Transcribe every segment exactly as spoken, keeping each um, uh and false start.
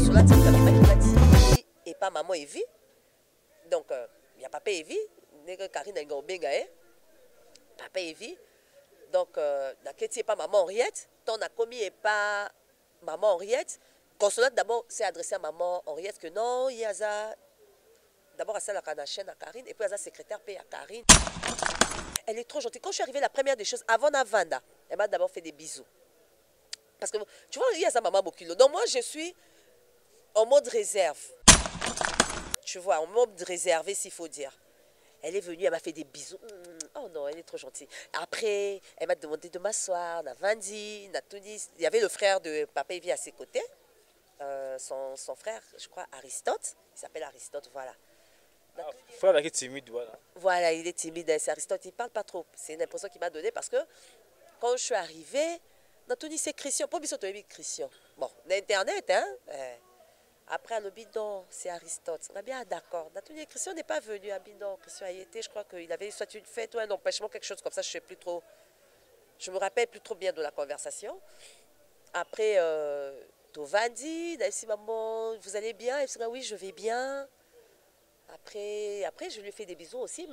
consolat Tiki et pas maman Evie. Donc, il euh, y a papa Evie, Karine Ngobenga, papa Evie. Donc, euh, n'a pas maman Henriette, ton a commis et pas maman Henriette. Consolat d'abord s'est adressé à maman Henriette que non, il y a ça. D'abord à ça la chaîne à Karine et puis à sa secrétaire paye à Karine. Elle est trop gentille. Quand je suis arrivée, la première des choses, avant Navanda, elle m'a d'abord fait des bisous. Parce que tu vois, il y a sa maman Bokulo. Donc moi, je suis en mode réserve. Tu vois, en mode réservé, s'il faut dire. Elle est venue, elle m'a fait des bisous. Oh non, elle est trop gentille. Après, elle m'a demandé de m'asseoir. Navandi, Natunis. Il y avait le frère de papa Evie à ses côtés. Euh, son, son frère, je crois, Aristote. Il s'appelle Aristote, voilà. Ah, frère qui est timide, voilà. Voilà, il est timide, c'est Aristote, il ne parle pas trop. C'est une impression qu'il m'a donnée parce que quand je suis arrivée, Nathalie c'est Christian, pas bien sûr Christian. Bon, l'internet, hein. Euh, après, à l'Obidon, c'est Aristote. On a bien d'accord. Nathalie Christian n'est pas venu à Bidon. Christian a été, je crois qu'il avait soit une fête ou un empêchement, quelque chose comme ça. Je sais plus trop. Je me rappelle plus trop bien de la conversation. Après, euh, Tovandi, Daïsi maman, vous allez bien? Elle me dit oui, je vais bien. Après, après, je lui fais des bisous aussi.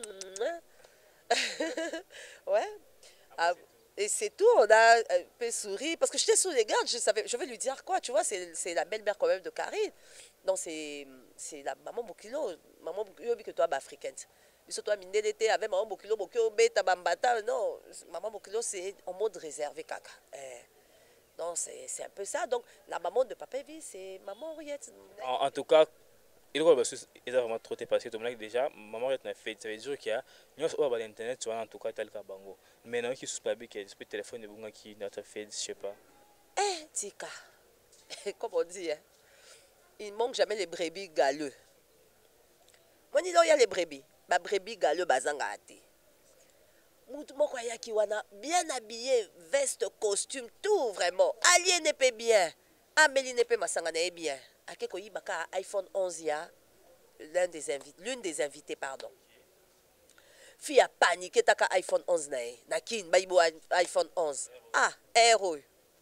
Ouais. Ah, et c'est tout. On a un peu souri. Parce que j'étais sous les gardes. Je, savais, je vais lui dire quoi, tu vois. C'est la belle-mère quand même de Karine. Donc, c'est la maman Bokilo. Maman Bokilo, que toi, africaine. Mais toi, Mindélé, avec maman Bokilo, Bokilo, Beta, Bambata. Non, maman Bokilo, c'est en mode réservé, caca. Eh. Donc, c'est un peu ça. Donc, la maman de Papa Evie, c'est maman Henriette. En, en tout cas, il a vraiment trop passé. Déjà, maman Henriette n'a fait. Ça veut dire qu'il y a l'internet, tu vois, en tout cas, tel qu'Abango. Maintenant, qui se passe bien, qu'il y a des téléphones de Bunga qui n'a pas fait, je sais pas. Eh, Tika, comme on dit, hein, il ne manque jamais les brebis galeux. Moi, il y a les brebis. Les brebis galeux, bazanga ati. Moutoumoko yaki wana, bien habillé, veste, costume, tout vraiment. Allié n'est pas bien. Amélie n'est pas masanga n'est bien. Akeko yibaka iPhone onze ya, l'un des invités, l'une des invités, pardon. Fille a paniqué taka iPhone onze na e. Na kin, bayibo iPhone onze. Ah, héros.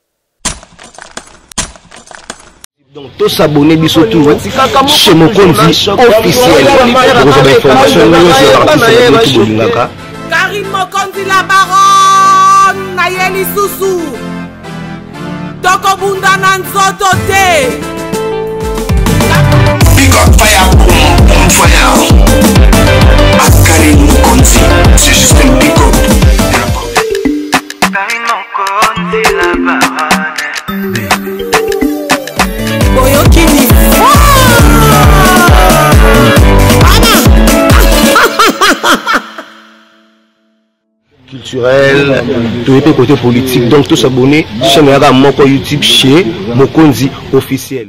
Donc, tous s'abonner biso tout chez Mokonzi officiel. Vous avez information Karine Mokonzi la baronne Nayeli Susu Toko Bunda Nanzoto te Big up fire, boom, boom fire. À Karine Mokonzi, c'est juste un big up. Karine Mokonzi la baronne Boyo Kini culturel, tout était côté politique. Donc, tous s'abonner chez mon YouTube chez Mokonzi officiel.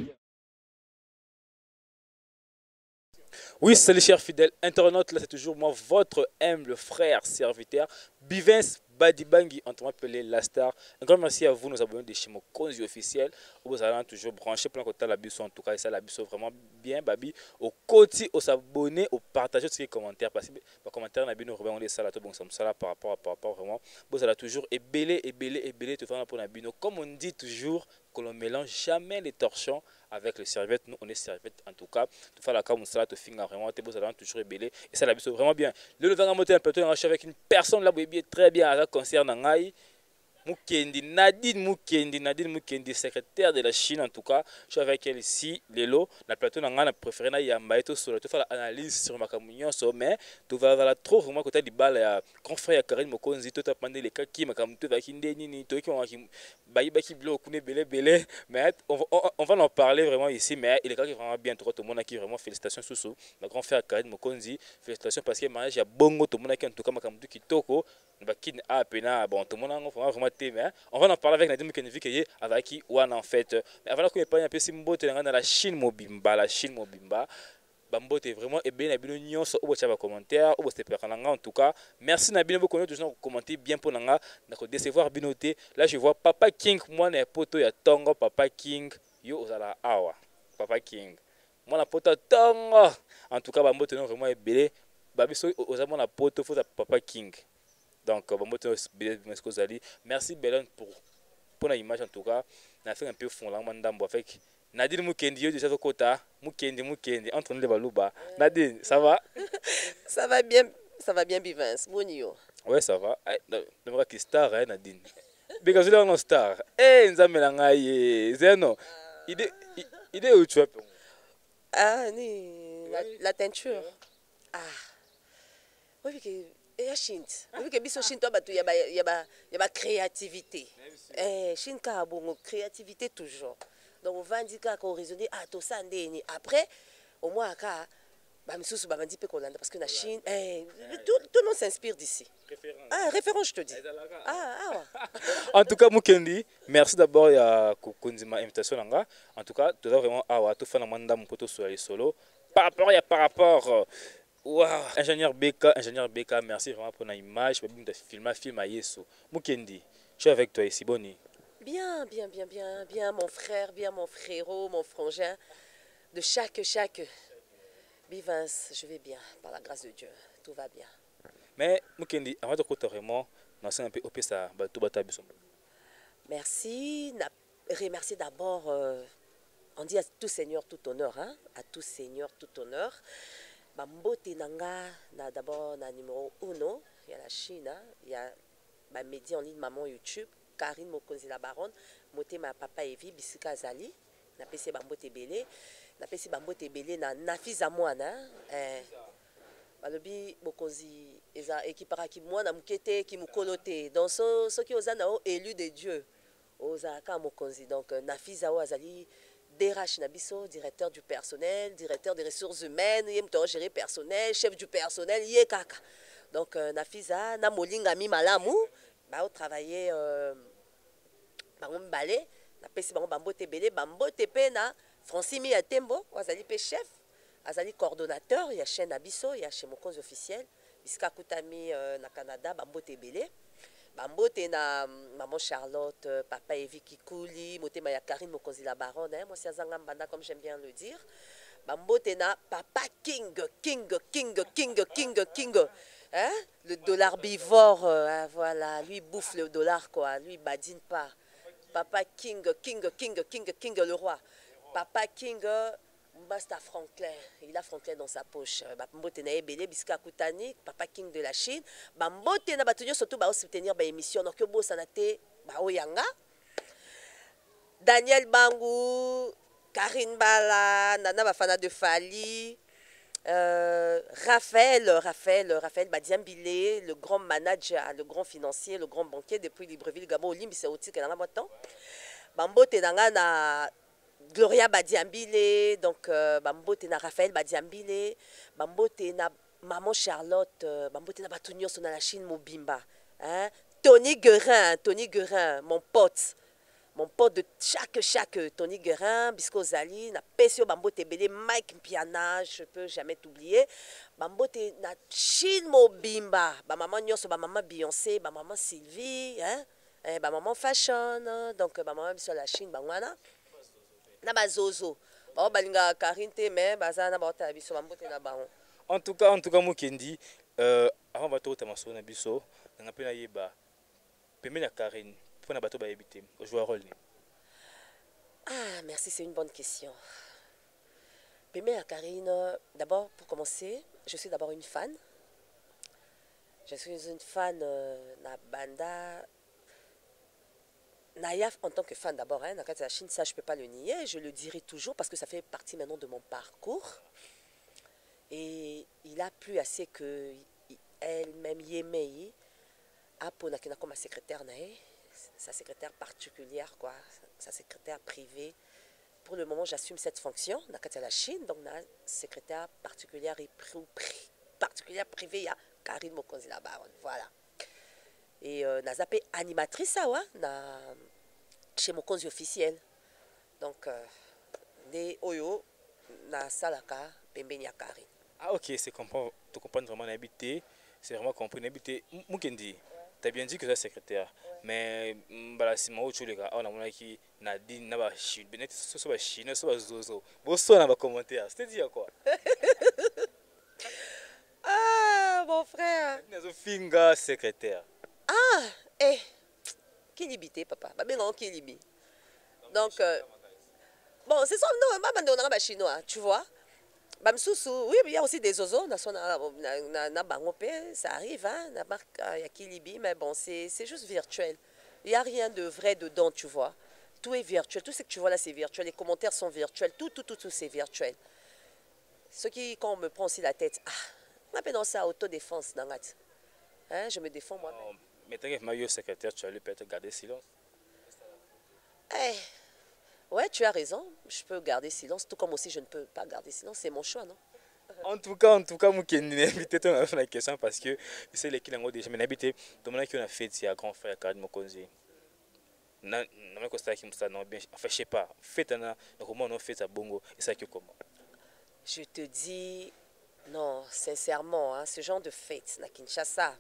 Oui, salut chers fidèles internautes, là c'est toujours moi, votre humble frère, serviteur, Bivens Badibangi, on m'appelle la star. Un grand merci à vous, nos abonnés de chez Mokonzi officiel. Vous allez toujours brancher plein de la biso, en tout cas, et ça la biso vraiment bien, babi. Au côté, au s'abonner, au partager tous les commentaires. Parce que les commentaires, on a ça là, tout bon, ça là par rapport à par rapport vraiment. Vous allez toujours ébélé, ébélé, ébélé, tout faire pour la bino. Comme on dit toujours, que l'on mélange jamais les torchons avec les serviettes. Nous, on est serviettes en tout cas. Tout faire la comme ça, tout finger vraiment, vous allez toujours ébélé. Et ça la biso vraiment bien. Le le vent monter un peu, avec une personne là, vous très bien à la concert Nangaï. Mukendi, Nadine Mukendi, Nadine Mukendi, secrétaire de la Chine en tout cas. Je suis avec elle ici, Lélo. La plateau n'a pas préféré na yamba et tout sur tout faire l'analyse sur ma communion sommet. Tu vas la trop vraiment côté du bal à grand frère Karine Mokonzi tout a pendé les cas qui m'a comme tout va qui ndeni ni toi qui on qui baï baï qui bloque ne belé belé mais on, on, on va en parler vraiment ici mais il est quand vraiment bien tout le monde qui vraiment félicitations sous ma grand frère Karine Mokonzi félicitations parce que mariage a bongo tout le monde qui en tout cas ma comme tout qui toko bakine a pena bon tout le monde vraiment vraiment mais on va en parler avec Nadine Mukendi qui est avec qui ou en fait mais avant qu'on ait pas un peu simbote dans la Chine mobimba la Chine mobimba bambote vraiment et bien nabino nyonso au bout commentaire au bout de en tout cas merci nabino beaucoup nous toujours commenter bien pour nanga na ko décevoir binoté là je vois Papa King moi na poto ya tongo Papa King yo ozala awa Papa King moi na poto tongo en tout cas bambote non vraiment et belé babiso ozama na poto faut Papa King. Donc, merci Belen pour, pour l'image en tout cas. On a fait un peu fond là, avec Nadine Mukendi, yo déjà Kota, Mukendi, Mukendi, entre nous les balouba. Nadine, ça va? Ça va bien, ça va bien, Bivens. Bonio. Ouais, ça va. J'aimerais qu'il star, hein, Nadine. Because you are star. Eh, Nzamelanga, Zeno. Idée, idée où tu es? Ah, ni, la, la teinture. Ah. Oui, que. Et à Chine. Oui, que biso Chine, toi, il y a y a y a créativité. Eh, Chine, ka bon, créativité toujours. Donc, on va dire qu'on raisonne, ah, tout ça, après, au moins, car, bah, mais sous, bah, dit que parce que la Chine, eh, tout, tout le monde s'inspire d'ici. Référence. Ah, référence, je te dis. Ah, ah, ouais. En tout cas, Mukendi, merci d'abord à ma invitation. En tout cas, tu as vraiment à tout faire un mandat mon poteau sur les solo. Par rapport, il y a par rapport. Wow. Ingénieur B K, ingénieur B K, merci vraiment pour l'image. Je vais filmer un film à Yesu. Mukendi, je suis avec toi ici, Boni. Bien, bien, bien, bien, bien, mon frère, bien, mon frérot, mon frangin. De chaque, chaque. Bivens, je vais bien, par la grâce de Dieu. Tout va bien. Mais, Mukendi, avant de côté vraiment, on a un peu opé ça, tout bata bisombo. Merci. Remercier d'abord, euh, on dit à tout Seigneur, tout honneur, hein? À tout Seigneur, tout honneur. Bambote nanga, d'abord, na numéro uno, il y a la Chine, il y a ma média en ligne, maman YouTube. Karine Mokonzi la baronne, moté ma papa Evi, Bisika Zali, na pesi bambote belé, na pesi bambote belé na nafiza mwana, eh, balobi Mokonzi, eza ekipara ki mwana mukete ki mukolote, donc so so ki oza na o élu de Dieu, oza ka Mokonzi, donc nafiza o azali D R H Nabiso, directeur du personnel, directeur des ressources humaines, yé mto géré personnel, chef du personnel, yé kaka, donc nafiza na molinga mi malamu. Bah, travailler euh, bango balé na pesi bango bambote belé bambote pe na Francimi Atembo azali pe chef azali coordonnateur ya chaîne Abiso ya chez Mokonzi officiel biska kutami euh, na Canada bambote belé bambote na maman Charlotte euh, papa Evi Kikuli motema ya Karine Mokonzi la baronne hein, moi c'est azanga mbanda comme j'aime bien le dire bambote na papa King King King King King King, King. Hein? Le dollar bivore, euh, voilà, lui bouffe le dollar quoi, lui badine pas. Papa King, King, King, King, King, le roi. Papa King, basta Franklin, il a Franklin dans sa poche. Bambote na ebele biska kutani, Papa King de la Chine. Bambote na batunyo surtout ba soutenir ba émission donc yo bosanate ba oyanga. Daniel Bangou, Karine Bala, Nana Bafana de Fali. Euh, Raphaël, Raphaël, Raphaël Badiambile, le grand manager, le grand financier, le grand banquier depuis Libreville, Gabon, Olimbi, c'est aussi qu'il y a un temps. Bambote na Gloria Badiambile, donc euh, Bambote na Raphaël Badiambile, Bambote na Maman Charlotte, euh, Bambote na Batunyo son la Chine Mobimba, hein? Tony Guerin, Tony Guerin, mon pote. Mon pote de chaque, chaque Tony Guerin, Bisco Zali, na Pesio Bambote Belé, Mike Mpiana, je ne peux jamais t'oublier. Bambote na Chine Mobimba, ba maman Nyonso, ba maman Beyoncé, ba maman Sylvie, hein? Eh, ba maman Fashion, donc ba maman sur la Chine, ba wana. Na ba Zozo. Ba balinga Karinte, mais baza na ba ota biso Bambote na baon. En tout cas, en tout cas, Mukendi, euh, avant de tout amaso na biso, na pena yeba, pemé na Karine. Ah, merci, c'est une bonne question. Pemé à Karine, d'abord, pour commencer, je suis d'abord une fan. Je suis une fan de euh, la banda. Naïaf en tant que fan d'abord, hein, dans la Chine, ça je ne peux pas le nier, je le dirai toujours parce que ça fait partie maintenant de mon parcours. Et il a plu assez que elle-même, Yemei, a pour comme ma secrétaire naïe. Sa secrétaire particulière, quoi, sa secrétaire privée. Pour le moment, j'assume cette fonction dans la Chine, donc la secrétaire particulière et pri particulière privée, il y a Karine Mokonzi la baronne, voilà. Et euh, n'a zappé animatrice, ça, ouais, na chez Mokonzi officiel. Donc, euh, des Oyo, na Salaka, Pembenia Karine. Ah, ok, c'est comprendre, tu comprends vraiment l'habité, c'est vraiment compris l'habité. Mukendi. Tu as bien dit que tu es secrétaire, ouais. Mais si je suis là, on a dit que Nadine n'a pas chine, mais ce soit chine, ce soit zozo. Bonsoir, on va commenter. C'est-à-dire quoi? Ah, mon frère. Tu es finger secrétaire. Ah, eh. Qui limité, papa? Bah, mais non, qui limite. Donc, euh, Bon, c'est ça, non, maman, on a chinois, tu vois. Bamsousou, oui, il y a aussi des oiseaux, ça arrive, hein, il y a Kilibi, mais bon, c'est juste virtuel. Il n'y a rien de vrai dedans, tu vois. Tout est virtuel, tout ce que tu vois là, c'est virtuel, les commentaires sont virtuels, tout, tout, tout, tout, c'est virtuel. Ce qui, quand on me prend aussi la tête, ah, on appelle dans ça autodéfense, hein, je me défends moi-même. Mais tant que je secrétaire, tu as peut-être garder silence. Eh, ouais, tu as raison, je peux garder silence, tout comme aussi je ne peux pas garder silence, c'est mon choix, non? En tout cas, en tout cas, moi qui ai invité ton la question parce que c'est les qui l'ont déjà mais habité. Tout qui a fait c'est un grand frère Karim Mokonzi. Na na constat qui me non bien enfin je sais pas. Fait un comment on fait ça bongo et ça que comment. Je te dis non, sincèrement, hein, ce genre de fête na Kinshasa.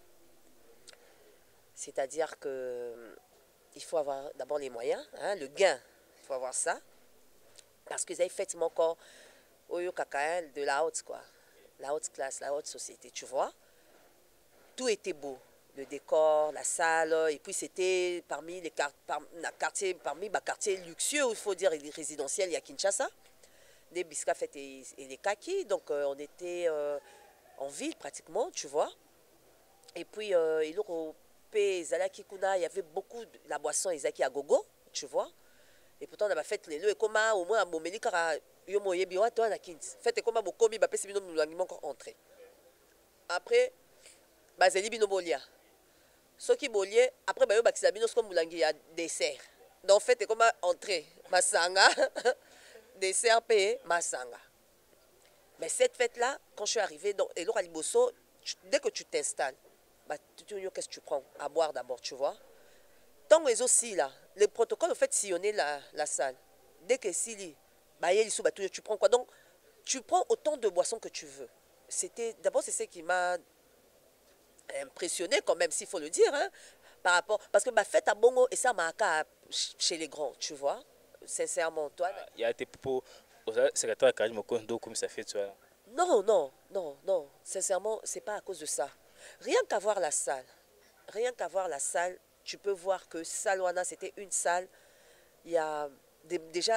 C'est-à-dire que il faut avoir d'abord les moyens, hein, le gain, il faut avoir ça. Parce que ça fait encore Oyo Kakaël de la haute, quoi. La haute classe, la haute société, tu vois. Tout était beau. Le décor, la salle, et puis c'était parmi les par, quartiers, parmi les quartiers luxueux, il faut dire, les résidentiels, il y a Kinshasa. Des biscuits faits et, et les kakis, donc euh, on était euh, en ville pratiquement, tu vois. Et puis, euh, il y avait beaucoup de la boisson, Isaki à gogo, tu vois. Et pourtant, on a fait les lieux, comme au moins à Momeli, car yo moye biwa toi na kins. Fait comme bo komi ba pesi bino mulangi encore entrer. Après bazeli bino bolia. Soki bolie après ba yo bakisa bino comme mulangi ya dessert. Donc fait comme entrer masanga dessert payé masanga. Mais cette fête là quand je suis arrivé donc et l'ora liboso dès que tu t'installes bah tu qu'est-ce que tu prends à boire d'abord, tu vois. Tant les aussi là, les protocoles au fait sillonner la la salle. Dès que Sili tu prends quoi? Donc, tu prends autant de boissons que tu veux. C'était d'abord, c'est ce qui m'a impressionné quand même, s'il faut le dire, hein, par rapport... Parce que ma fête à Bongo, et ça m'a chez les grands, tu vois, sincèrement, toi... Il y a été pour le secrétaire Karim Mokondo comme ça fait, tu vois. Non, non, non, non, sincèrement, c'est pas à cause de ça. Rien qu'à voir la salle, rien qu'à voir la salle, tu peux voir que Salwana, c'était une salle, il y a des, déjà...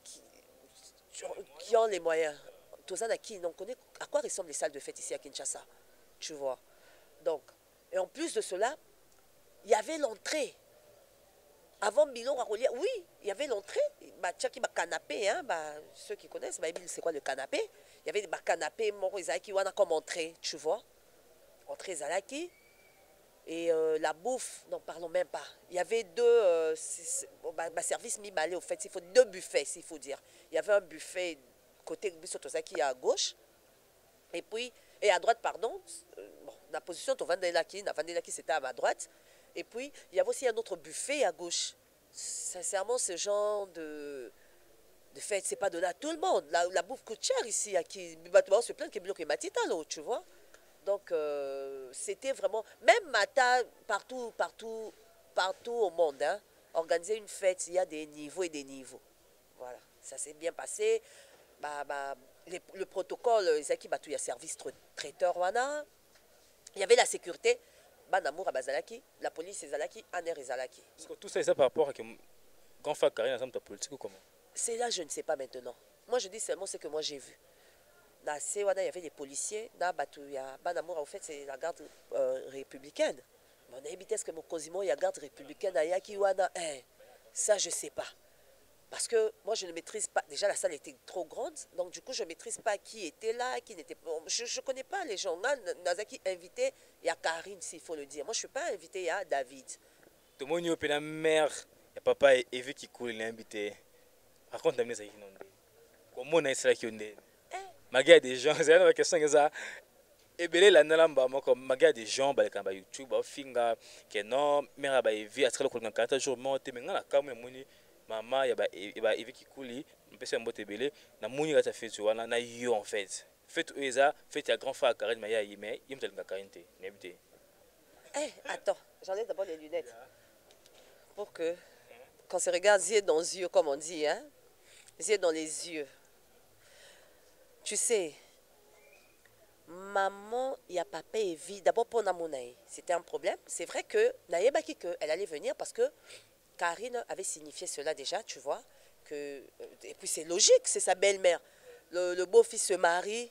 qui ont les moyens. Qui, on connaît à quoi ressemblent les salles de fête ici à Kinshasa. Tu vois. Donc, et en plus de cela, il y avait l'entrée. Avant Bilon, oui, il y avait l'entrée. Bah, qui bah, canapé, hein, bah, ceux qui connaissent, bah, c'est quoi le canapé? Il y avait des bah, canapés, qui ont comme entrée, tu vois. Entrée Zalaki. Et euh, la bouffe, n'en parlons même pas. Il y avait deux euh, bon, bah, bah, services mi-balais, au fait. Il faut deux buffets, s'il faut dire. Il y avait un buffet côté Bissotosaki à gauche. Et puis, et à droite, pardon. Euh, bon, la position de Vandelaki, Vandelaki c'était à ma droite. Et puis, il y avait aussi un autre buffet à gauche. Sincèrement, ce genre de, de fête, c'est pas donné à tout le monde. La, la bouffe coûte cher ici. À qui, on se plaint qu'il y a bloqué Matita, là, tu vois. Donc, euh, c'était vraiment... Même Mata, partout, partout, partout au monde, hein, organiser une fête, il y a des niveaux et des niveaux. Voilà, ça s'est bien passé. Bah, bah, les, le protocole, il y a service traiteur, wana. Il y avait la sécurité, Banamour à Bazalaki, la police et Zalaki, Aner et Zalaki. Est-ce que tout ça, c'est par rapport à quand fait carrière ensemble ta politique ou comment? C'est là, je ne sais pas maintenant. Moi, je dis seulement ce que moi j'ai vu. Dans Sewana, il y avait des policiers. Dans Batouya, Banamour, en fait, c'est la garde euh, républicaine. Mais on a évité ce que mon Cosimo, il y a garde républicaine à Yakiwana. Eh, ça, je ne sais pas. Parce que moi, je ne maîtrise pas. Déjà, la salle était trop grande. Donc, du coup, je ne maîtrise pas qui était là, qui n'était pas. Je ne connais pas les gens. Nazaki invité, il y a Karine, s'il faut le dire. Moi, je ne suis pas invité, il y a David. Tout le monde est au la mère. Il y a papa et Eve qui coule, il est invité. Raconte-moi ça. Comment on a ça qui est Maga des gens, c'est une question que ça. Et bien là, nalamba, moi comme maga des gens, bah quand bah YouTube, bah finga, que non, mais bah Eve, à ce que le colon quatre jours monte, mais là quand même moni, maman, y a bah bah Eve qui coule, on peut se monter belé, na moni là ça fait tu vois, na yo en fait. Fait eux ça, fait ya grand frère Karine, mais y a mais il me t'a Karine té, n'habité. Eh, attends, j'enlève d'abord les lunettes pour que quand on se regarde yeux dans les yeux, comme on dit, hein, yeux dans les yeux. Tu sais, maman, il y a papa et vie. D'abord pour Namonaï, c'était un problème. C'est vrai que Naïebaki, elle allait venir parce que Karine avait signifié cela déjà, tu vois, que, et puis c'est logique, c'est sa belle-mère. Le, le beau-fils se marie.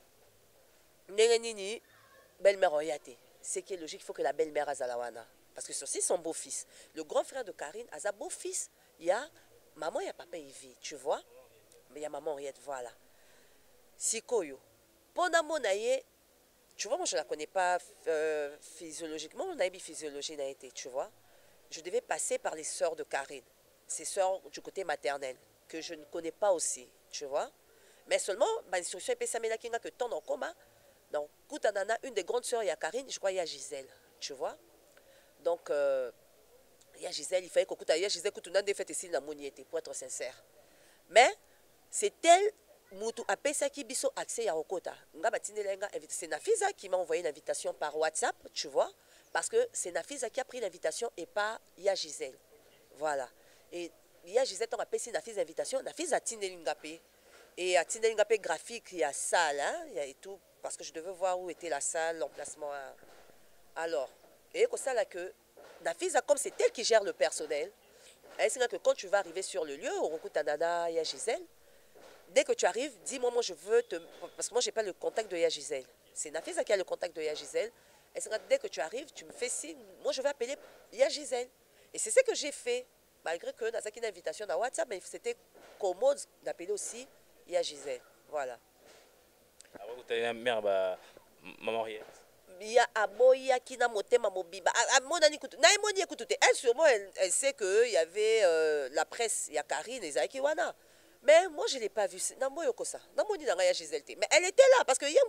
Nini, belle-mère oyate. C'est qui est logique, il faut que la belle-mère azalawana. Parce que c'est aussi son beau-fils. Le grand frère de Karine, a sa beau-fils, il y a maman, il y a papa Evie, tu vois. Mais il y a maman Henriette, voilà. Sikoyo. Pendant mon aïe, tu vois, moi je ne la connais pas euh, physiologiquement, mon aïe physiologie n'a été, tu vois. Je devais passer par les sœurs de Karine, ces sœurs du côté maternel, que je ne connais pas aussi, tu vois. Mais seulement, ma instruction est Pessamela Kinga que tant en coma. Donc, Koutanana, une des grandes sœurs, il y a Karine, je crois il y a Gisèle, tu vois. Donc, euh, il y a Gisèle, il fallait que il y a Gisèle, Koutunan de fait ici la moniété, pour être sincère. Mais, c'est elle, Moutou Apesa qui biso accès à Rokota. C'est Nafisa qui m'a envoyé l'invitation par WhatsApp, tu vois. Parce que c'est Nafisa qui a pris l'invitation et pas il y a Gisèle. Voilà. Et il y a Gisèle, on a payé Nafisa l'invitation, Nafisa a Tine Lingapé. Et à Tine Lingapé graphique, il y a salle, hein, il y a et tout. Parce que je devais voir où était la salle, l'emplacement. Hein. Alors, et comme ça là que Nafisa, comme c'est elle qui gère le personnel, elle sait que quand tu vas arriver sur le lieu, au Rokutanana, il y a Gisèle. Dès que tu arrives, dis-moi, moi je veux te... Parce que moi je n'ai pas le contact de Yagisèle. C'est Nafisa qui a le contact de Yagisèle. Elle sait que dès que tu arrives, tu me fais signe, moi je vais appeler Yagisèle. Et c'est ce que j'ai fait. Malgré que dans une invitation à WhatsApp, c'était commode d'appeler aussi Yagisèle. Voilà. Alors, tu as une mère, bah, maman Henriette. Il y a Aboya qui n'a monté ma mobiba. Elle, sûrement, elle, elle sait qu'il y avait euh, la presse, il y a Karine et Zaiki Wana. Mais moi, je ne l'ai pas vue. Mais elle était là, parce que hier,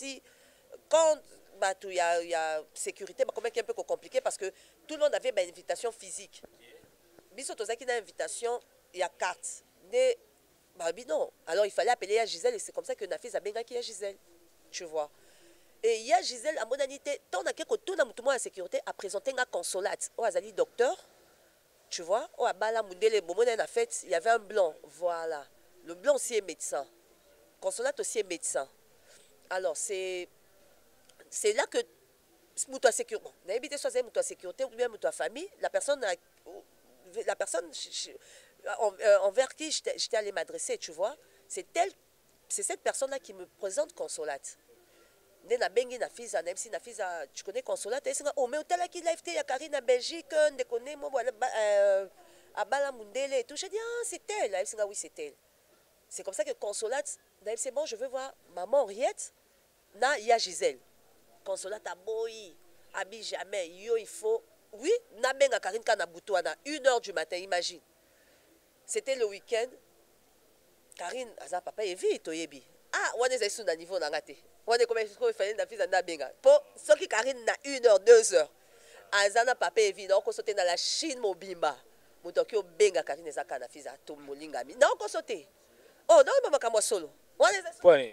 quand bah, il y, a, y a sécurité, bah, c'est un peu compliqué, parce que tout le monde avait bah, une invitation physique. Biso Tozaki une invitation, il y a carte. Mais, bah, non. Alors, il fallait appeler à Gisèle, et c'est comme ça que Nafis a bien qui a Gisèle. Tu vois. Et il y a Gisèle, à mon anité, tant que tout le monde en sécurité a présenté un consolate. Oh, Azali, docteur. Tu vois, oh, à Bala Mundele, en fait, il y avait un blanc. Voilà. Le blanc aussi est médecin. Consolate aussi est médecin. Alors, c'est là que Moutoua sécurité, bon, n'habitez soit Moutoua sécurité ou bien Moutoua famille, la personne, la personne envers qui j'étais allé m'adresser, tu vois, c'est cette personne-là qui me présente Consolate. Na bengi na fisa même si na fisa tu connais Consolate et c'est oh mais hôtel qui live il y a Karine en Belgique on connaît moi voilà à Bala Mundele et tout je dis ah c'est elle elle c'est oui c'est elle c'est comme ça que Consolate c'est bon je veux voir maman Henriette na il y a Gisèle Consolate a boy habille jamais yo il faut oui na benga Karine kana butu à une heure du matin imagine c'était le week-end Karine aza papa et vite oyebi ah on est sur un niveau nangate on est comme il fallait na fils na benga pour ce qui Karine na une heure deux heures azana papa évident qu'on sauter dans la Chine mobimba mutoki o benga Karine ezaka na fils to molingami non qu'on sauter oh non maman kamo solo on est Pone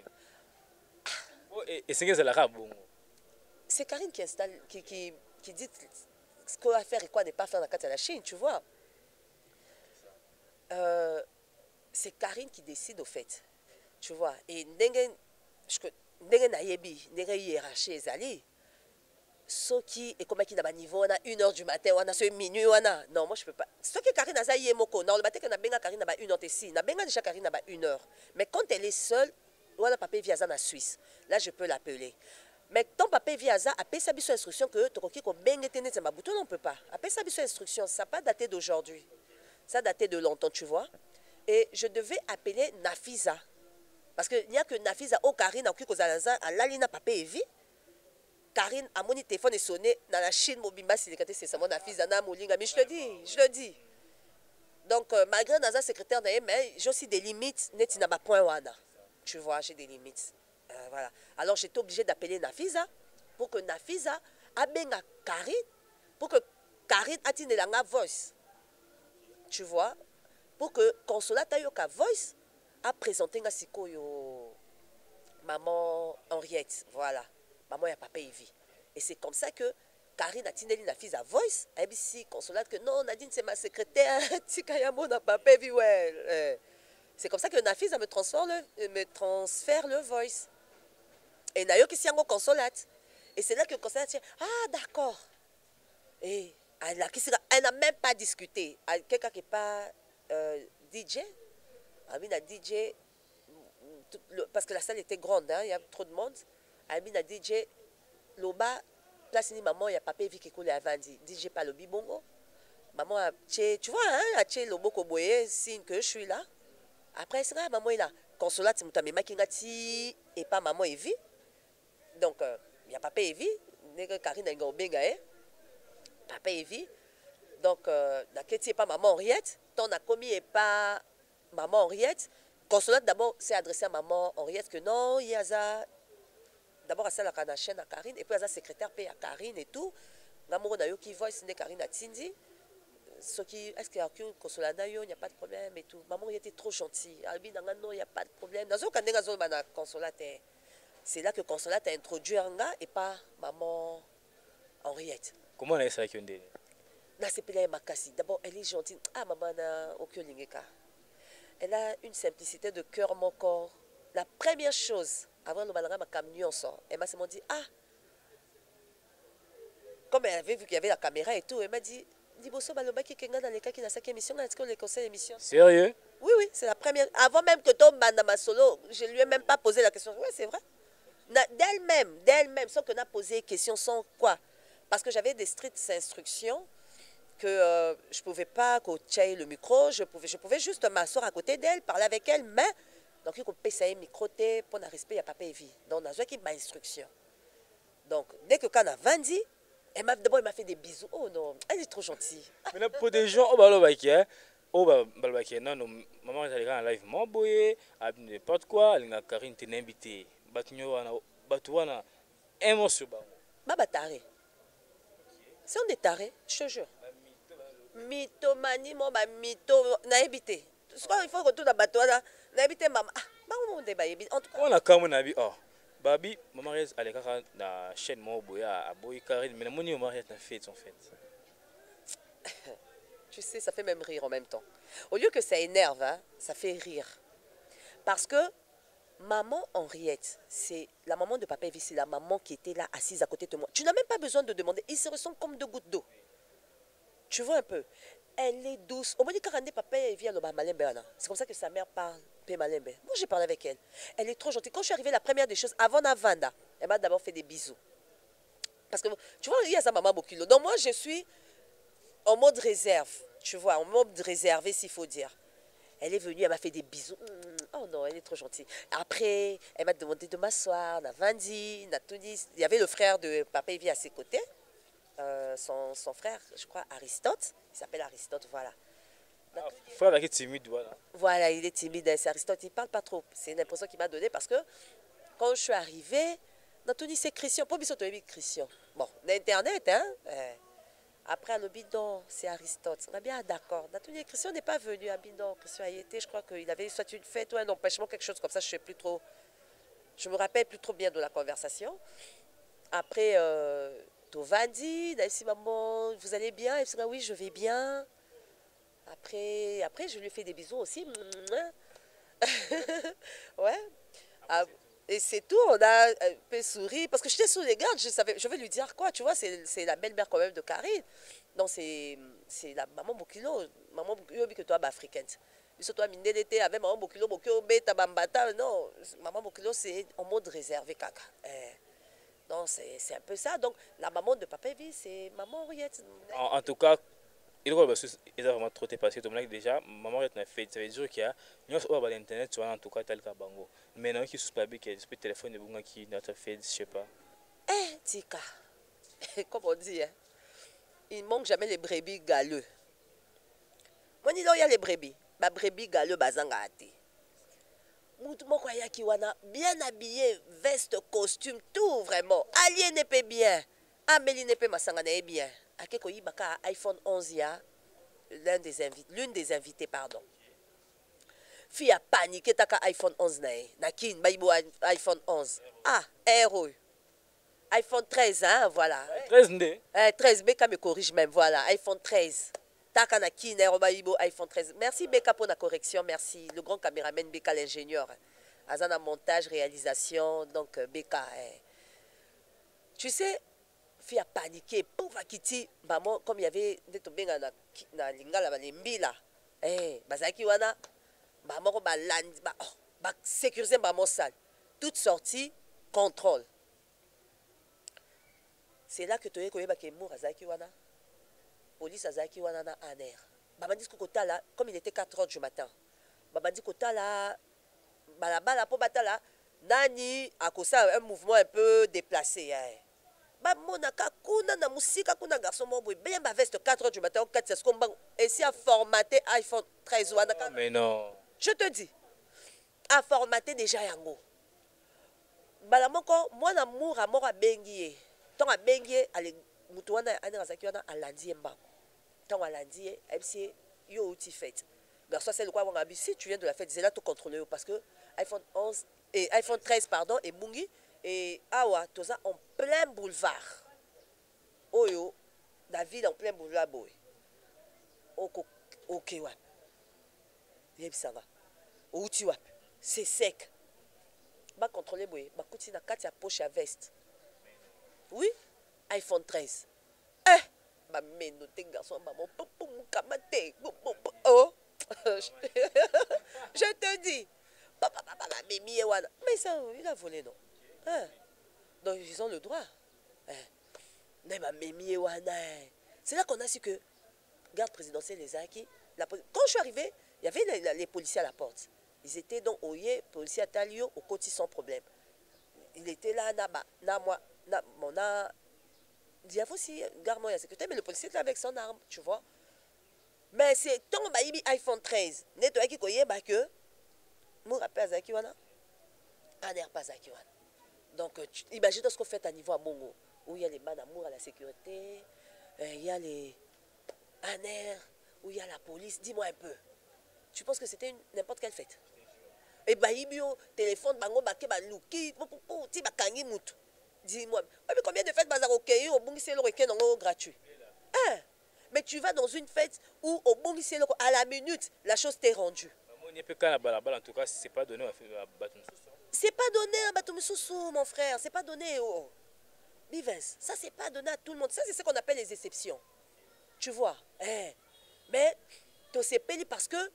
oh et c'est que la bon c'est Karine qui installe qui qui qui dit ce qu'on va faire et quoi ne pas faire dans la Chine tu vois euh, c'est Karine qui décide au fait tu vois et ndenge je ndenge na yebi ndenge hiérarchie ezali soki et comme qui na ba niveau on a une heure du matin on a ce minuit on a non moi je peux pas soki Karine aza yemoko non le matin que na benga Karine na ba une heure ici na benga déjà Karine na ba une heure mais quand elle est seule on a papa via na Suisse là je peux l'appeler mais tant papa via za appelle sa biso instruction que tokoki ko benga tene za mabuto non peut pas appelle sa biso instruction ça pas daté d'aujourd'hui ça daté de longtemps tu vois et je devais appeler Nafisa. Parce qu'il n'y a que Nafisa ou Karine qui a l'alina papa et vie. Karine a mon téléphone est sonné dans la Chine mobimba c'est ça mon Nafisa na molinga mais je le dis, je le dis. Donc euh, malgré dans un secrétaire mais j'ai aussi des limites net na ba point wana. Tu vois, j'ai des limites. Euh, voilà. Alors j'étais obligée d'appeler Nafisa pour que Nafisa a benga Karine pour que Karine attine la voice. Tu vois, pour que Consolate ayoka voice a présenté nga sikoyo maman Henriette, voilà, maman ya papa Evie. Et c'est comme ça que Karine a tineli la fille à voice, et puis si Consolate que non, Nadine c'est ma secrétaire, Tikayamo na papa Evie, ouais. C'est comme ça que Nafisa me transfère le, me transfère le voice. Et Nayo qui s'y en Consolate. Et c'est là que Consolate dit, ah d'accord. Et elle n'a même pas discuté. Quelqu'un qui n'est pas... Euh, D J. Ami na D J, tout le- parce que la salle était grande, hein, il y a trop de monde. Ami na D J, loba, place ni maman, il y a papa qui coule à Vandi. D J pas le bibongo. Maman a tché, tu vois, hein, a tché le boko boye, signe que je suis là. Après, c'est là, maman est là. Consolat, c'est mon makingati, et pas maman Evi. Donc, il euh, y a papa Evi, nègre Karine Ngobenga, eh. Papa Evi. Donc, euh, la quête, pas maman Henriette. Ton a commis et pas maman Henriette. Consolat, d'abord, c'est adressé à maman Henriette que non, il y a ça. D'abord, à ça, la chaîne à Karine, et puis à sa secrétaire, paye à Karine et tout. L'amour n'a eu qui voit, c'est Karine à Tindi. Ce qui, est-ce qu'il y a que Consolat il n'y a pas de problème et tout. Maman, il était trop gentil. Albi, non, il n'y a pas de problème. Dans un Consolat, c'est là que Consolat a introduit un gars et pas maman Henriette. Comment on a ça avec une dé? Là, c'est Pélé Makassi. D'abord, elle est gentille. Ah, maman, n'a aucun lingeka. Elle a une simplicité de cœur, mon corps. La première chose, avant le malheur, ma camion sort. Elle m'a dit, ah, comme elle avait vu qu'il y avait la caméra et tout, elle m'a dit, Liboso Baloba qui est dans les cas qui n'a cinq émissions, est-ce que les conseils d'émission? Sérieux? Oui, oui, c'est la première. Avant même que Tom Bandama Solo, je ne lui ai même pas posé la question. Oui, c'est vrai. D'elle-même, d'elle-même, sans qu'on a posé question, sans quoi? Parce que j'avais des strictes instructions que euh, je ne pouvais pas coacher le micro, je pouvais, je pouvais juste m'asseoir à côté d'elle, parler avec elle, mais donc il faut payer un micro pour ne respect, il n'y a pas de vie. Donc, on a qui m'a instruction. Donc, dès que quand on a vendu, d'abord, elle m'a fait des bisous. Oh non, elle est trop gentille. Mais pour des gens, oh bah là, bah oh bah bah non, non, maman est allée en live, mon boy, n'importe quoi, elle a Karine t'es invité, batunyo wana, batuana, un mot sur bas. Bah bah taré. Si on est taré, je te jure. Mythomanie, mon bah mytho, n'a évité. Il faut que tout d'abord là, n'a évité maman. Ah, bah on débat. En tout cas. On a quand même un oh. Babi, maman reste à l'écart de la chaîne mon boy à boy Karine, mais la monnaie au mariage n'a fait en fait. Tu sais, ça fait même rire en même temps. Au lieu que ça énerve, hein, ça fait rire. Parce que maman Henriette, c'est la maman de papa Evi, c'est la maman qui était là assise à côté de moi. Tu n'as même pas besoin de demander. Ils se ressemblent comme deux gouttes d'eau. Tu vois un peu. Elle est douce. Au moins, quand papa Evi, c'est comme ça que sa mère parle. Moi, j'ai parlé avec elle. Elle est trop gentille. Quand je suis arrivée, la première des choses, avant Navanda, elle m'a d'abord fait des bisous. Parce que, tu vois, il y a sa maman Bokilo. Donc, moi, je suis en mode réserve. Tu vois, en mode réservé, s'il faut dire. Elle est venue, elle m'a fait des bisous. Oh non, elle est trop gentille. Après, elle m'a demandé de m'asseoir. Navandi, Natunis. Il y avait le frère de papa Evi à ses côtés. Euh, son, son frère, je crois, Aristote. Il s'appelle Aristote, voilà. Ah, frère qui est timide, voilà. Voilà, il est timide, c'est Aristote, il ne parle pas trop. C'est une impression qu'il m'a donnée parce que quand je suis arrivée, Nathalie, c'est Christian. Pour moi, c'est Christian. Bon, l'Internet, hein. Euh, après, le bidon, c'est Aristote. On a bien d'accord. Nathalie, Christian n'est pas venu à bidon. Christian a été, je crois qu'il avait soit une fête ou un empêchement, quelque chose comme ça. Je ne sais plus trop. Je me rappelle plus trop bien de la conversation. Après, euh, Tovandi, Daïsi maman, vous allez bien? Elle me dit, oui, je vais bien. Après, après, je lui fais des bisous aussi. Ouais. Ah, et c'est tout. On a un peu souri. Parce que j'étais sous les gardes. Je, savais, je vais lui dire quoi. Tu vois, c'est la belle-mère quand même de Karine. Donc, c'est la maman Bokilo. Maman Bokilo, que toi, africaine. Surtout à Mindélé, avec maman Bokilo, Bokilo, Beta, Bambata. Non, maman Bokilo, c'est en mode réservé, caca. Eh. Donc, c'est un peu ça. Donc, la maman de Papa Evi, c'est maman Henriette. En, en tout cas, il y a vraiment trop passé. Déjà, maman Henriette n'a fait. Ça veut dire qu'il y a l'internet, tu vois, en tout cas, tel qu'Abango. Maintenant, qui se passe bien, qu'il y a des téléphones de Bunga qui n'a pas fait, je sais pas. Eh, Tika, comme on dit, hein, il ne manque jamais les brebis galeux. Moi, il y a les brebis. Les brebis galeux, bazanga ati. Moutmoko yaki wana, bien habillé, veste, costume, tout vraiment. Allié n'est pas bien. Amélie n'est pas masanga n'est bien. Akeko yibaka iPhone onze ya, l'un des invités, l'une des invités, pardon. Fille a paniqué taka iPhone onze na e. Nakin, baïbo iPhone onze. Ah, héros. iPhone treize, hein, voilà. treize né. Eh, treize, Beka me corrige même, voilà. iPhone treize. Taka nakin, héros baïbo iPhone treize. Merci Beka pour la correction, merci. Le grand caméraman Beka, l'ingénieur. Azana montage, réalisation, donc Beka. Eh. Tu sais, fille a paniqué. Pauvre Kitty, maman, comme il y avait des tombés dans la lingala, les mbila. Eh, bazaki wana, ba moko ba landi, ba, oh, ba sécuriser ba mon salle. Toute sortie, contrôle. C'est là que tu es koyeba ke mour azaki wana. Police azaki wana na aner. Ba bandi ko kotala comme il était quatre heures du matin. Ba bandi kotala bala bala po batala nani akosa un mouvement un peu déplacé hein. Ba monaka kuna na musika kuna garçon mo boy bien ba veste quatre heures du matin quatre c'est comme essayer à formater iPhone treize wana. Mais non. Je te dis à formater déjà yango. Bala moko mwana mour a mort a bengié. Tant à bengié ale mutu wana ana azaki wana alandi mba. Tant alandi M C yo outil fait. Garçon c'est le quoi mon si tu viens de la fête c'est là tout contrôler parce que iPhone onze et iPhone treize pardon et bungi et awa toza en plein boulevard. Oyo la ville en plein boulevard boy. Oko OK ouais. Yeb ça va. Outil ouais. C'est sec. Ba contrôler boy, ba kouti na kati ya poche à veste. Oui, iPhone treize. Eh, ba menoté garçon ba mon popo mukamate. Oh. Je te dis. Papa papa la mémie wana. Mais ça il a volé non. Hein? Donc ils ont le droit. Hein? Mais ma mémie wana. C'est là qu'on a su que garde présidentielle les Aki, la quand je suis arrivé, il y avait les, les policiers à la porte. Ils étaient donc au yé, policiers à Talio, au côté sans problème. Il était là, na, na moi, na, mon a. Il y avait aussi, garde-moi la sécurité, mais le policier était avec son arme, tu vois. Mais c'est ton baïbi iPhone treize. Nettoyé qui koye, bah que. Mon rappel à Zakiwana. Un air pas Zakiwana. Donc, tu, imagine ce qu'on fait à niveau à Bongo, où il y a les ban amour à la sécurité, euh, il y a les. Un air, où il y a la police. Dis-moi un peu. Tu penses que c'était n'importe quelle fête? Et bah, il y a téléphone, bango, baké, ba louki, ti ba kangi moutou. Dis-moi, mais combien de fêtes bazar ok, au bon c'est le gratuit? Hein? Mais tu vas dans une fête où au bon c'est à la minute, la chose t'est rendue. En tout cas, c'est pas donné à Batum Soussou. C'est pas donné à Batum Soussou, mon frère. C'est pas donné au. Bivens, ça c'est pas donné à tout le monde. Ça c'est ce qu'on appelle les exceptions. Tu vois? Hein? Mais, tu sais pas parce que.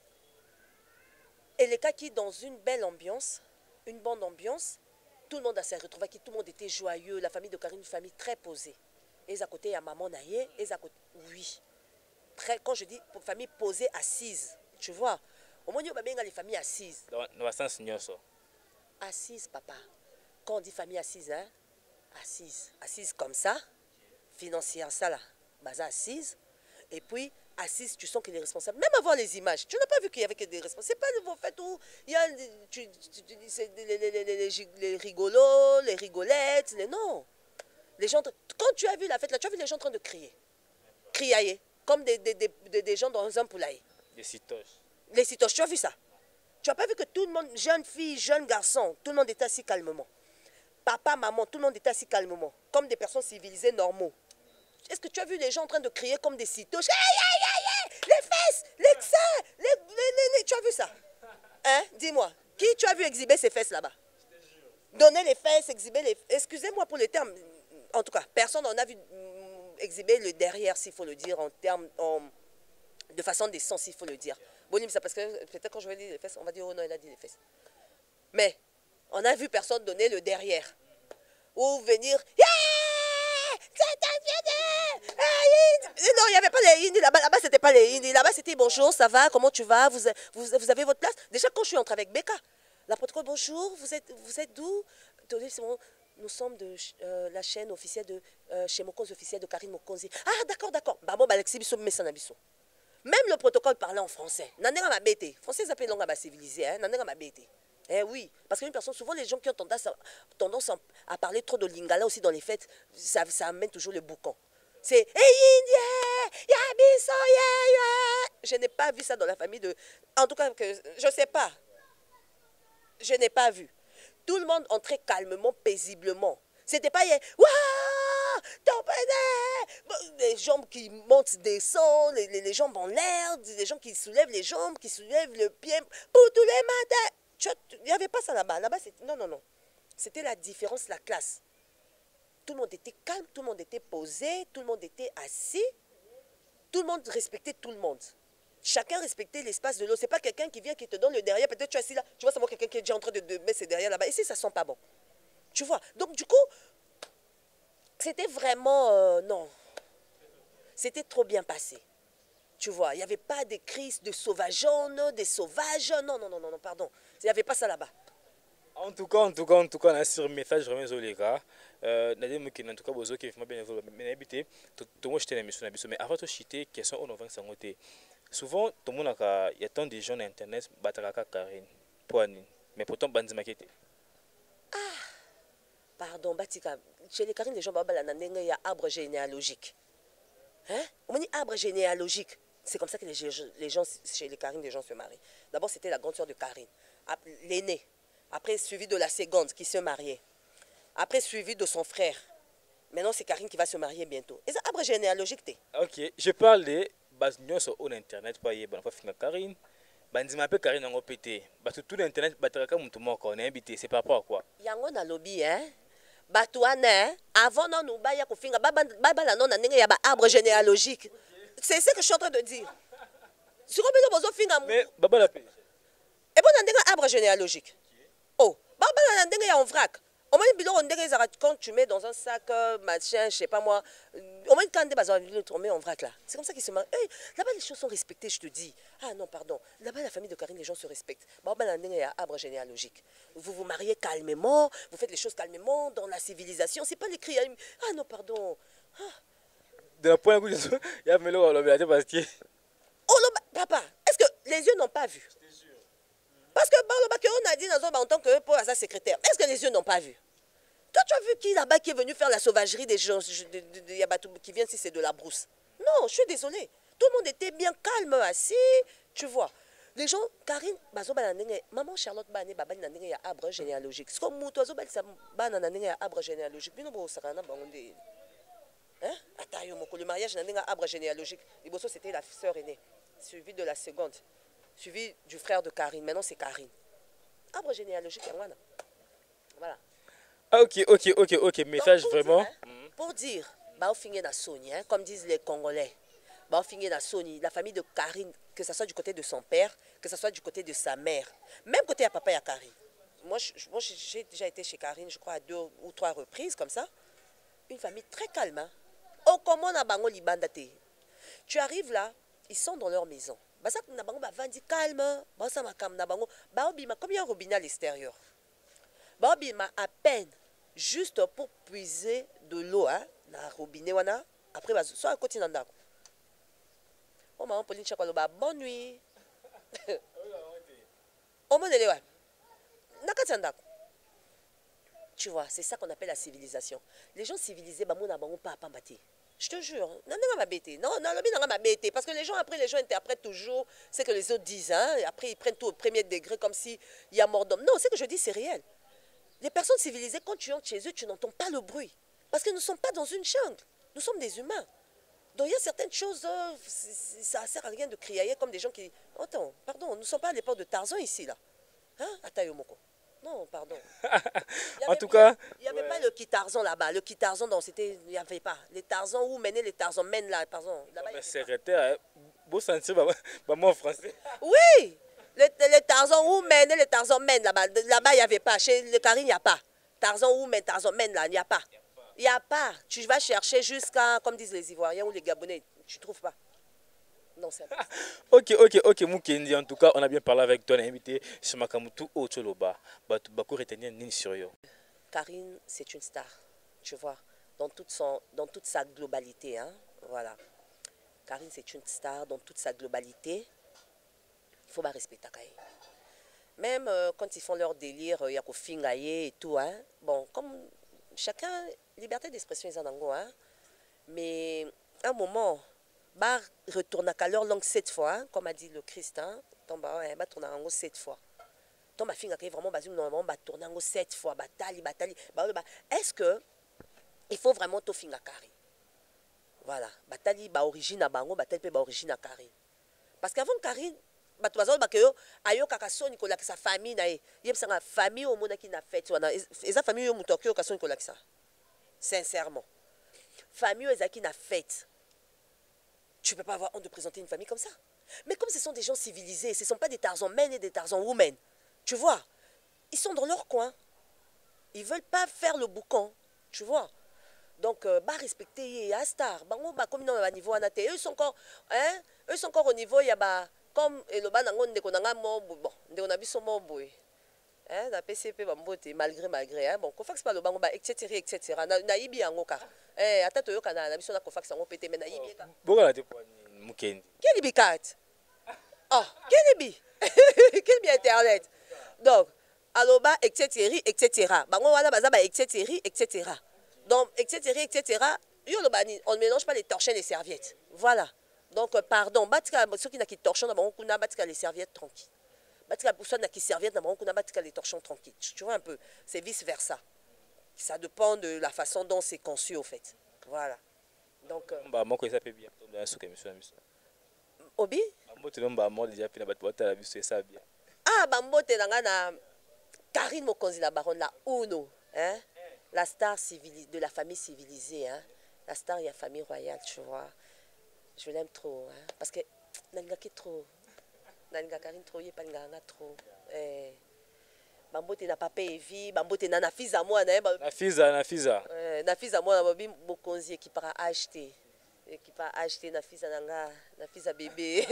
Et les cas qui, dans une belle ambiance, une bonne ambiance, tout le monde a s'est retrouvé, tout le monde était joyeux. La famille de Karine, une famille très posée. Et à côté, il y a maman Naye, et à côté, oui. Très, quand je dis famille posée, assise, tu vois. Au moins, il y a les familles assises. Dans le sens, assise, papa. Quand on dit famille assise, hein, assise. Assise comme ça, financière, ça là, basa assise. Et puis, assise, tu sens qu'il est responsable. Même avant les images, tu n'as pas vu qu'il y avait que des responsables. C'est pas le fait où il y a tu, tu, tu, les, les, les, les, les rigolos, les rigolettes, les non. Les gens, quand tu as vu la fête là, tu as vu les gens en train de crier. Criailler, comme des, des, des, des gens dans un poulailler. Les citoches. Les citoches, tu as vu ça? Tu n'as pas vu que tout le monde, jeune fille, jeune garçon, tout le monde était assis calmement. Papa, maman, tout le monde était assis calmement. Comme des personnes civilisées normaux. Est-ce que tu as vu les gens en train de crier comme des citoches? Aïe, aïe, aïe, aïe, les fesses, les seins, les, les, les, les... Tu as vu ça? Hein? Dis-moi. Qui tu as vu exhiber ces fesses là-bas? Donner les fesses, exhiber les... Excusez-moi pour le terme. En tout cas, personne n'en a vu exhiber le derrière, s'il faut le dire, en termes... En... de façon décente, s'il faut le dire. Bon, ça parce que peut-être quand je vais dire les fesses, on va dire, oh non, il a dit les fesses. Mais, on n'a vu personne donner le derrière. Ou venir... Yeah! Non, il n'y avait pas les Indies là-bas. Là-bas, c'était pas les Indies. Là-bas, c'était bonjour, ça va, comment tu vas, vous, vous, vous avez votre place. Déjà, quand je suis entrée avec Becca, la protocole, bonjour, vous êtes, vous êtes d'où? Nous sommes de euh, la chaîne officielle de euh, chez Mokonzi, officielle de Karine Mokonzi. Ah, d'accord, d'accord. Bah, bon, bah, même le protocole parlait en français. Nanera m'a bêté. Français, ça peut être civilisé. Hein? Nanera m'a bêté. Eh oui, parce qu'une personne, souvent les gens qui ont tendance à, tendance à parler trop de lingala aussi dans les fêtes, ça, ça amène toujours le boucan. C'est hey Indien, yabiso, yeah, yeah. Je n'ai pas vu ça dans la famille de. En tout cas, que, je ne sais pas. Je n'ai pas vu. Tout le monde entrait calmement, paisiblement. C'était pas waouh, ton pédé, les jambes qui montent, descendent, les, les, les jambes en l'air, les gens qui soulèvent les jambes, qui soulèvent le pied pour tous les matins. Il n'y avait pas ça là-bas. Là-bas, c'était... Non, non, non. C'était la différence, la classe. Tout le monde était calme, tout le monde était posé, tout le monde était assis. Tout le monde respectait tout le monde. chacun respecter l'espace de l'autre. C'est pas quelqu'un qui vient qui te donne le derrière. Peut-être tu es assis là, tu vois seulement quelqu'un qui est déjà en train de, de mettre ses derrière là-bas. Ici, ça sent pas bon. Tu vois. Donc du coup, c'était vraiment euh, non. C'était trop bien passé. Tu vois, il n'y avait pas des crises de sauvageons, des sauvages. Non, non, non, non, non, pardon. Il n'y avait pas ça là-bas. En tout cas, en tout cas, en tout cas, on a sur message vraiment les gars. Euh, en tout cas, vous qui font bien mais habité, tout le monde j'étais l'émission mais avant de chiter, question on va s'engoter. Souvent, tout le monde a il y a tant de gens sur internet, bataraka Karine, poani, mais pourtant bandi maquette. Ah, pardon, batika. Chez les Karine, les gens babala il y a arbre généalogique. Hein? On dit arbre généalogique. C'est comme ça que les, les gens, chez les Karine, les gens se marient. D'abord, c'était la grande sœur de Karine, l'aînée. Après, suivi de la seconde qui se mariait. Après, suivi de son frère. Maintenant, c'est Karine qui va se marier bientôt. Et ça, arbre généalogique, t'es. Ok, je parle de base sur internet, pas y est, Karine. Bandi m'appelle Karine en pété. Parce que tout l'internet, bataraka mon tout monde qu'on est invité, c'est par rapport à quoi? Yango na lobby, hein? Batouane, avant non, nous baya ko finga, baba la non, n'engue yaba arbre généalogique. C'est ce que je suis en train de dire. Si on veut besoin finga. Mais baba la paix. Et bon, on a un arbre généalogique. Oh, baba la n'engue ya en vrac. Au moins, quand tu mets dans un sac, machin, je sais pas moi, au moins, quand tu mets en vrac là, c'est comme ça qu'ils se marient. Hey, là-bas, les choses sont respectées, je te dis. Ah non, pardon. Là-bas, la famille de Karine, les gens se respectent. Il y a un arbre généalogique. Vous vous mariez calmement, vous faites les choses calmement, dans la civilisation. C'est pas les cris. Ah non, pardon. Ah. De la point où il y a Melo, on l'a parce que. Oh, papa, est-ce que les yeux n'ont pas vu? Parce que on a dit en tant que pour sa secrétaire, est-ce que les yeux n'ont pas vu? Toi, tu as vu qui là-bas qui est venu faire la sauvagerie des gens de, de, de Yabatou qui viennent si c'est de la brousse? Non, je suis désolée. Tout le monde était bien calme, assis, tu vois. Les gens, Karine, maman Charlotte Bane, Baba Nanenge, il y a arbre généalogique. C'est comme Moutoiseau, il y a arbre généalogique. Hein? Le mariage, il y a un arbre généalogique. C'était la sœur aînée, suivie de la seconde, suivie du frère de Karine. Maintenant, c'est Karine. Arbre généalogique, voilà. Ah, ok, ok, ok, ok, message donc, vraiment. Dire, hein, mm. Pour dire, bah, au finir la Sony, hein, comme disent les Congolais, bah, au finir la Sony, la famille de Karine, que ce soit du côté de son père, que ce soit du côté de sa mère, même côté à papa et à Karine. Moi, j'ai déjà été chez Karine, je crois, à deux ou trois reprises, comme ça. Une famille très calme. Hein. Oh, comment on a bango libandate. Tu arrives là, ils sont dans leur maison. Bah, ça, on a bango, bah, vandi calme, bah, ça m'a calme, bango, bah, obima, comme il y a un robinet à l'extérieur. Bah, obima, à peine. Juste pour puiser de l'eau, hein, dans le robinet, wana. Après, soit à côté d'Andako. Oh, maman, Pauline Chakoloba, bonne nuit. Oh, mon élève, tu vois, c'est ça qu'on appelle la civilisation. Les gens civilisés, bah, mon abon pas à bâtir. Je te jure, non, non, ma bête. Non, non, non, ma bête. Parce que les gens, après, les gens interprètent toujours ce que les autres disent, hein. Après, ils prennent tout au premier degré comme s'il y a mort d'homme. Non, ce que je dis, c'est réel. Les personnes civilisées, quand tu entres chez eux, tu n'entends pas le bruit. Parce que nous ne sommes pas dans une jungle. Nous sommes des humains. Donc il y a certaines choses, euh, ça ne sert à rien de crier comme des gens qui... Attends, pardon, nous ne sommes pas à l'époque de Tarzan ici, là. Hein, Atayomoko. Non, pardon. En avait, tout cas... Il n'y avait ouais. pas le Kitarzan là-bas. Le Kitarzan, c'était... Il n'y avait pas. Les Tarzans, où menaient les Tarzans mènent là, Tarzan. Là-bas, secrétaire, beau sentir, bah, moi en français. Oui. Les, les Tarzans où mènent, les Tarzans mènent là-bas. Là-bas, il n'y avait pas. Chez le Karine, il n'y a pas. Tarzan où mène, Tarzan mène là, il n'y a pas. Il n'y a pas. Tu vas chercher jusqu'à, comme disent les Ivoiriens ou les Gabonais, tu ne trouves pas. Non, c'est impossible. Ok, ok, ok, Moukendi, en tout cas, on a bien parlé avec ton invité, Shemakamutu Ocholoba. Bakou retenir Nini sur yo. Karine, c'est une star, tu vois, dans toute, son, dans toute sa globalité. Hein, voilà. Karine, c'est une star dans toute sa globalité. Il faut pas respecter Karine. Même euh, quand ils font leur délire, il y a qu'au fingaye et tout. Hein, bon, comme chacun, liberté d'expression, ils en ont, hein, mais à un moment, bah, retourne à leur langue sept fois, hein, comme a dit le Christ, hein, tomba, ouais, bah, tourne en sept fois. Tomba finga qui est vraiment basé normalement, bah, tourne en sept fois, batali, batali. Bah, bah, est-ce que il faut vraiment tout finga Karine? Voilà, batali, bah, origine à bango, batali, bah, origine à Karine. Parce qu'avant Karine, bah, tu vas que ayo kakaso Nicolas sa famille na yeb sa famille au monde qui na fait wana eza famille yo mutokyo kaso Nicolas ça sincèrement famille eza qui na fait tu peux pas avoir honte de présenter une famille comme ça Mais comme ce sont des gens civilisés, ce ne sont pas des Tarzan men et des Tarzan women. Tu vois, ils sont dans leur coin. Ils ne veulent pas faire le boucan. Tu vois. Donc, euh, bah, respecter les stars. Bah, bah, comme dans le niveau anaté, eux sont encore, hein, eux sont encore au niveau, il y a bah, comme le ban nangon de konanga mo bon, de on a vu son mo boy. Hein, la P C P va m'boter malgré malgré hein. Bon, Kofax pas le bango bah et cetera et cetera. Na na ibi angoka. Eh, ata to yoka na na biso na Kofax ango pété mais na ibi ka. Boka la te pour Mukendi. Quel ibi carte? Ah, quel ibi? Quel ibi internet? Donc, aloba et cetera et cetera. Bango wana baza ba et cetera et cetera. Donc, et cetera et cetera. On ne mélange pas les torchons et les serviettes. Voilà. Donc, euh, pardon. Batika, ceux qui n'ont qui torchons, on a batika les serviettes tranquilles. Batika, pour ceux qui serviettes, on a batika les torchons tranquilles. Tu vois un peu. C'est vice-versa. Ça dépend de la façon dont c'est conçu, au fait. Voilà. Donc. Euh, bah, moi, ça peut bien. Obi? Ah, Bambo, t'es dans la Karine Mokonzi, la baronne, la Uno. Hein? La star civilisée, de la famille civilisée, hein? La star de la famille royale, tu vois. Je l'aime trop, hein? Parce que Nanga qui trop. Nanga Karine trop, il pas Nanga trop. Eh. Bambo te na papa evi, Bambo te na na fils à moi, né? Na fils à na fils à. Eh, na fils à moi, na babi Mokonzi qui para acheter. Qui para acheter na fils à Nanga, na fils à bébé.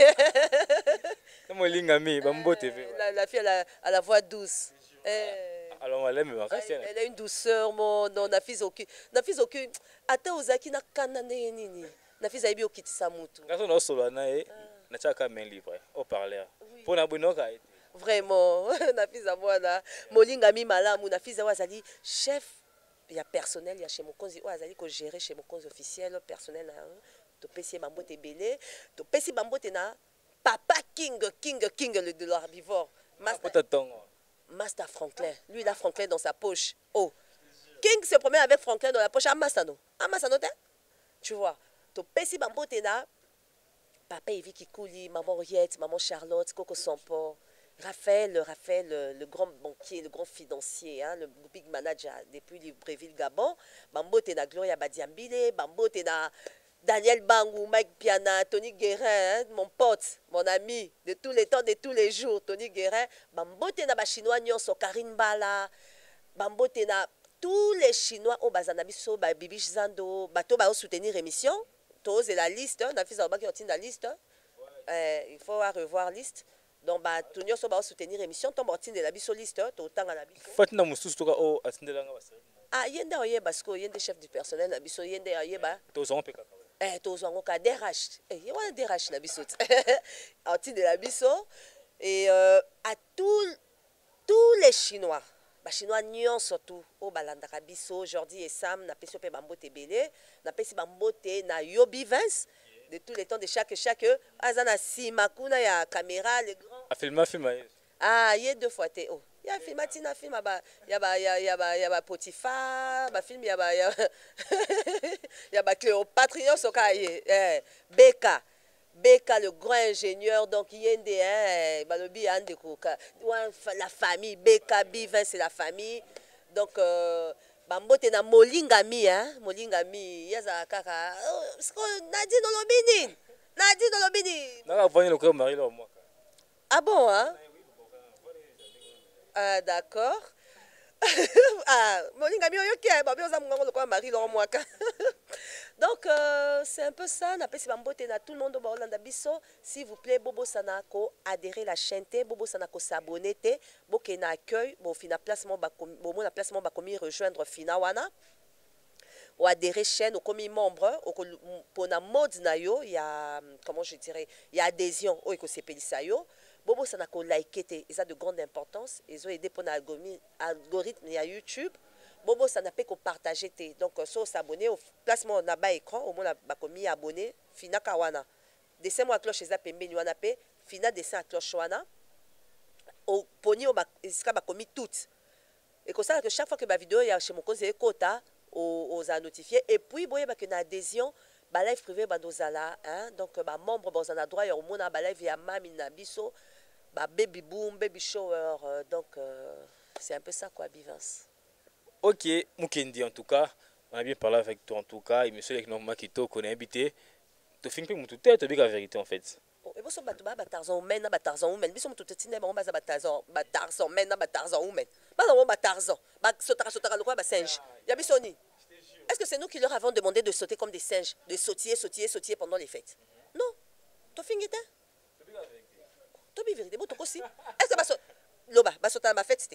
Comment l'ingami, Bambo te fait. La, la fille à la, à la voix douce. Eh. Alors, elle aime elle, elle a une douceur, mon non, na fils aucune. Na fils aucune. Ata ozaki na kanane nini. Na fils aibi okitisa mutu. Quand on a solo na e, na chaka main libre au parleur. Pour na bonoka été. Vraiment, na fils à moi na molinga mi malamu na fils wazali chef, il y a personnel, il y a chez Mokonzi wazali ko gérer chez Mokonzi officiel personnel na to pesi bambo te belé, to pesi bambo te na papa king king king le de l'herbivore. Master Master Franklin, lui il a Franklin dans sa poche. Oh, King se promène avec Franklin dans la poche à Massano. À Massano, tu vois. To pesi bambo te na papa Evi Kikouli, maman Henriette, maman Charlotte, Coco Sampo, Raphaël, Raphaël, le, le grand banquier, le grand financier, hein, le big manager depuis Libreville, Gabon. Bambo te na Gloria Badiambile, Bambo te na Daniel Bangou, Mike Piana, Tony Guérin, hein, mon pote, mon ami, de tous les temps, de tous les jours, Tony Guérin. Bambo te na ba chinois nyonso, Karine Bala, Bambo te na tous les chinois au Bazanabiso, ba Bibish Zando, bato ba soutenir émission. Tous et la liste, on a fait ça qui la liste. Euh, il faut revoir liste. Donc bah tout nyonso ba soutenir émission, ton bortine de la biso liste, to tanga la biso. Fatina mususu to ka o atindela nga basa. Ah yende oye basko yende chef du personnel na biso yende oye ba. To zo peka. Eh to zo ngo ka D R H. Eh y a D R H na biso. Atine de la biso et euh, à tous tous les chinois. Ba chinois nyon surtout au balandaka biso Jordi et Sam na peso pe bambo te belé na pesi bambo te na Yobi Vince de tous les temps de chaque chaque azana si makuna ya caméra les grands a filmé filmé ah y a deux fois te oh ya filmé tina film ba ya ba ya ya ba ya ba Potiphar ba film ya ba ya ya ba Cléopâtre yo sokaye eh Beka Beka, le grand ingénieur, donc Yende, hein, Balobi, la famille, Beka, Bivin, c'est la famille. Donc, euh, Bambo, t'es na Molingami, hein, Molingami, Yaza Kaka, Nadi dans l'obini, Nadi dans l'obini. Non, avant, il y Marie, là, moi. Ah bon, hein? Ah, d'accord. Ah, Molingami, ok, Babi, on a mon Marie, là, moi. Donc, euh, c'est un peu ça. Tout le monde au Hollande Bisso. S'il vous plaît, Bobo Sanako, adhérez la chaîne, Bobo Sanako s'abonner, Bobo na accueil, Bobo fina placement, Bobo na placement, Bakomi rejoindre Fina Wana. Ou adhérer chaîne, ou comme membre, pour na mode na yo, il y a, comment je dirais, il y a adhésion, ou eko sepelisa yo. Bobo Sanako like, ils ont de grande importance. Ils ont aidé pour l'algorithme, il y a YouTube. Bobo, ça n'a pas que partager. Donc, si on s'abonne au placement on a bas écran, au moins on a commis abonné, fina kawana. Descends moi cloche les appels menu wana pe, fina descend à cloche wana. Au poni on a commis toutes. Et comme ça que chaque fois que ma vidéo il y a chez mon conseiller quota, aux a notifié. Et puis boye ba que na adhésion, ba live privé ba dozala, hein. Donc ba membre ba on a droit au monde ba live ya mami na biso, ba baby boom, baby shower. Donc euh, c'est un peu ça quoi, Bivance. Ok, Mukendi en tout cas, on a bien parlé avec toi en tout cas, et monsieur Lekno Makito qu'on a invité, tu finis plus mon tout tu dis la vérité en fait. Mais vous bateau ba Tarzan women ba Tarzan women. Biso mutu tine ba ba Tarzan ba Tarzan men ba Tarzan women. Ba non ba Tarzan. Ba sotara sotara le quoi ba singe. Ya biso ni. Est-ce que c'est nous qui leur avons demandé de sauter comme des singes, de sautiller, sautiller, sautiller pendant les fêtes? Non. To fingita? To bi vérité, boto aussi. Est-ce que ba so loba ba sotara ba fête c'était?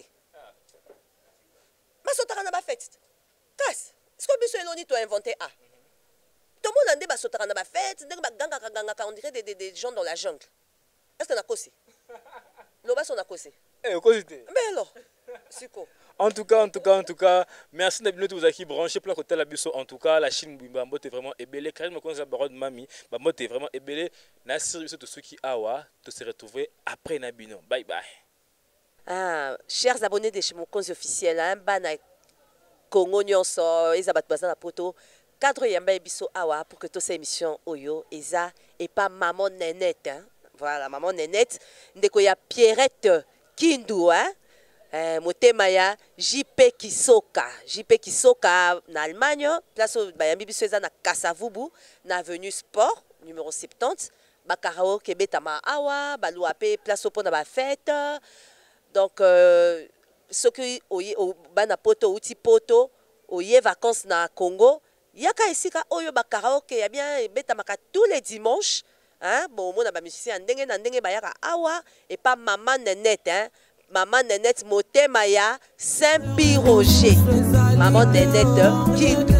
Ba sotara na ba fête. Casse. Est-ce que biso eloni to inventé ah? Tout le monde a des sotara na ba fête, on dirait des, des, des gens dans la jungle. Est-ce que tu as causé? Loba son a causé. Eh, causé. Mais alors, c'est quoi? En tout cas, en tout cas, en tout cas, merci d'être venu tous qui branché pour la côté la biso. En tout cas, la Chine, Bambo est vraiment ébélé. Karim me connaît la mami, Bambo est vraiment ébélé. Nassir, tous ceux qui awa, te se retrouver après Nabino. Bye bye. Ah, chers abonnés de chez mon compte officiel, hein, bana Congo nyonso, Ezabat Bazana Poto. Cadre yamba biso awa pour que toute cette émission oyo eza et pas maman Nénette hein. Voilà maman Nénette ndeko ya Pierrette Kindu hein. Euh, motema ya J P Kisoka J P Kisoka na Allemagne place bayambi biso eza na Kasavubu na avenue Sport numéro soixante-dix ba karaoke betama awa ba luape place au na ba fête donc euh, ce qui oye bana poto uti poto oye vacances na Congo. Yaka esika oyo ba karaoke ya bien betamaka tous les dimanches hein bon mona ba musicien ndenge na ndenge ba yaka awa et pas maman Nénette hein maman Nénette motema ya Saint-Pierre Roger maman Nénette Kindu.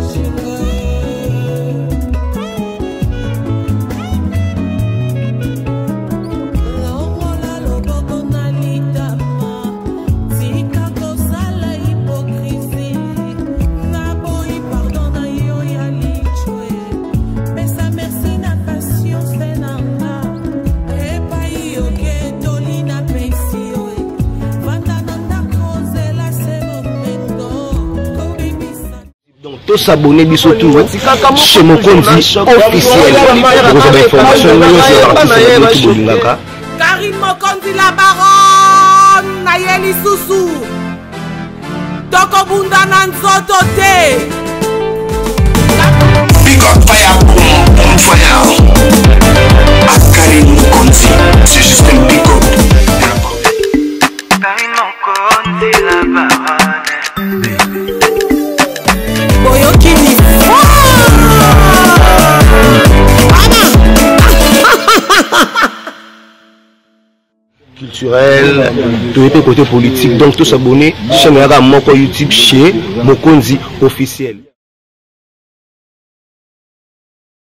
Tous s'abonner biso tout chez Mokonzi officiel. Vous avez information Karine Mokonzi la baronne Nayeli Susu Toko Bunda Nanzoto te. Big up fire boom on fire. À Karine Mokonzi, c'est juste un big up. Karine Mokonzi la baronne. Culturel, tout était côté politique, donc tous s'abonner chaîne Moko YouTube chez Mokonzi officiel.